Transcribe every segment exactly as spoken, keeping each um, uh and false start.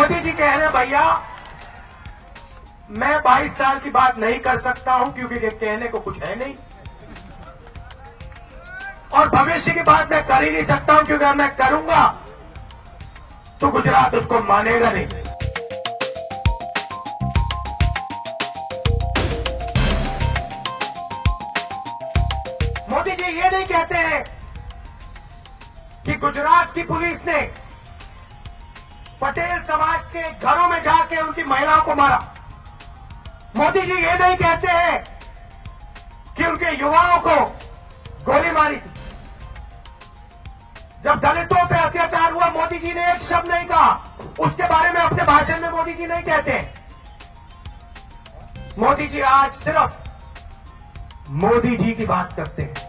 मोदी जी कह रहे हैं भैया मैं बाईस साल की बात नहीं कर सकता हूं क्योंकि ये कहने को कुछ है नहीं, और भविष्य की बात मैं कर ही नहीं सकता हूं क्योंकि अगर मैं करूंगा तो गुजरात उसको मानेगा नहीं। मोदी जी ये नहीं कहते हैं कि गुजरात की पुलिस ने पटेल समाज के घरों में जाके उनकी महिलाओं को मारा। मोदी जी ये नहीं कहते हैं कि उनके युवाओं को गोली मारी थी। जब दलितों पे अत्याचार हुआ मोदी जी ने एक शब्द नहीं कहा, उसके बारे में अपने भाषण में मोदी जी नहीं कहते। मोदी जी आज सिर्फ मोदी जी की बात करते हैं।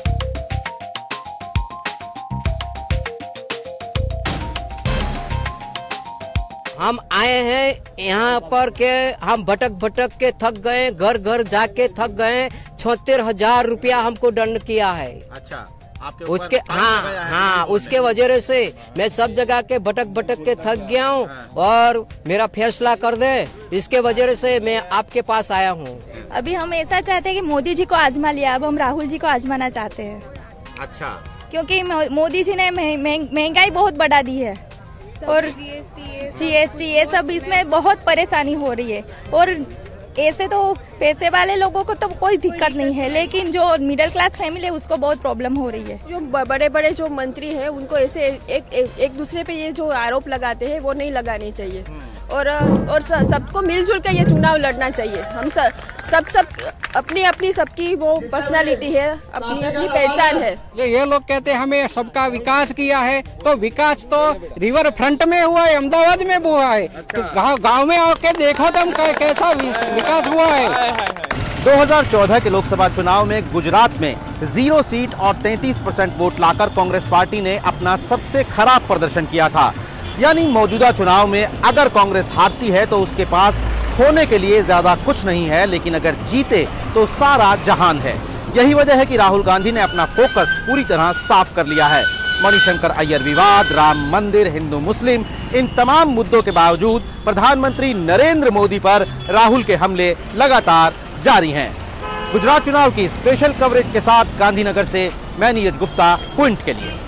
हम आए हैं यहाँ पर के हम भटक भटक के थक गए, घर घर जाके थक गए। छिहत्तर हजार रुपया हमको दंड किया है। अच्छा, आपके उसके हाँ हाँ उसके वजह से मैं सब जगह के भटक भटक के थक गया हूँ और मेरा फैसला कर दे, इसके वजह से मैं आपके पास आया हूँ। अभी हम ऐसा चाहते हैं कि मोदी जी को आजमा लिया, अब हम राहुल जी को आजमाना चाहते हैं। अच्छा, क्योंकि मोदी जी ने महंगाई बहुत बढ़ा दी है और जीएसटी ये सब, इसमें बहुत परेशानी हो रही है। और ऐसे तो पैसे वाले लोगों को तो कोई दिक्कत नहीं है, लेकिन जो मिडिल क्लास फैमिली है उसको बहुत प्रॉब्लम हो रही है। जो बड़े बड़े जो मंत्री हैं उनको ऐसे एक एक, एक दूसरे पे ये जो आरोप लगाते हैं वो नहीं लगाने चाहिए, और और सबको मिलजुल कर ये चुनाव लड़ना चाहिए। हम सब सब सब अपनी अपनी सबकी वो पर्सनालिटी है, अपनी अपनी पहचान है। ये ये लोग कहते हैं हमें सबका विकास किया है, तो विकास तो रिवर फ्रंट में हुआ है, अहमदाबाद में हुआ है। तो गाँव गाँव में आके देखो तुम कैसा विकास हुआ है। दो हज़ार चौदह के लोकसभा चुनाव में गुजरात में जीरो सीट और तैंतीस परसेंट वोट लाकर कांग्रेस पार्टी ने अपना सबसे खराब प्रदर्शन किया था। यानी मौजूदा चुनाव में अगर कांग्रेस हारती है तो उसके पास खोने के लिए ज्यादा कुछ नहीं है, लेकिन अगर जीते तो सारा जहान है। यही वजह है कि राहुल गांधी ने अपना फोकस पूरी तरह साफ कर लिया है। मणिशंकर अय्यर विवाद, राम मंदिर, हिंदू मुस्लिम, इन तमाम मुद्दों के बावजूद प्रधानमंत्री नरेंद्र मोदी पर राहुल के हमले लगातार जारी हैं। गुजरात चुनाव की स्पेशल कवरेज के साथ गांधीनगर से मैं नीरज गुप्ता, क्विंट के लिए।